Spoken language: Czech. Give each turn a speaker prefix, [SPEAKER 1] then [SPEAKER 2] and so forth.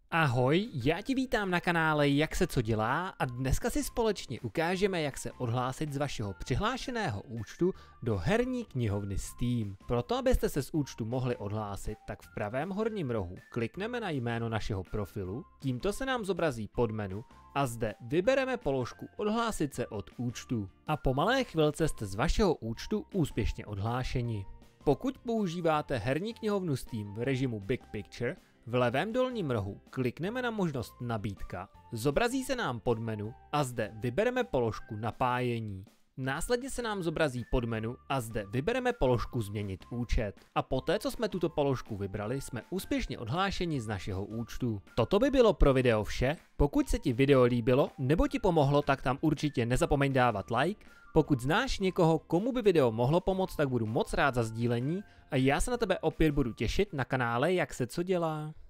[SPEAKER 1] Ahoj, já ti vítám na kanále Jak se co dělá a dneska si společně ukážeme, jak se odhlásit z vašeho přihlášeného účtu do herní knihovny Steam. Proto, abyste se z účtu mohli odhlásit, tak v pravém horním rohu klikneme na jméno našeho profilu, tímto se nám zobrazí podmenu a zde vybereme položku Odhlásit se od účtu. A po malé chvilce jste z vašeho účtu úspěšně odhlášeni. Pokud používáte herní knihovnu Steam v režimu Big Picture, v levém dolním rohu klikneme na možnost Nabídka, zobrazí se nám podmenu a zde vybereme položku Napájení. Následně se nám zobrazí podmenu a zde vybereme položku Změnit účet. A poté, co jsme tuto položku vybrali, jsme úspěšně odhlášeni z našeho účtu. Toto by bylo pro video vše. Pokud se ti video líbilo nebo ti pomohlo, tak tam určitě nezapomeň dávat like. Pokud znáš někoho, komu by video mohlo pomoct, tak budu moc rád za sdílení a já se na tebe opět budu těšit na kanále Jak se co dělá.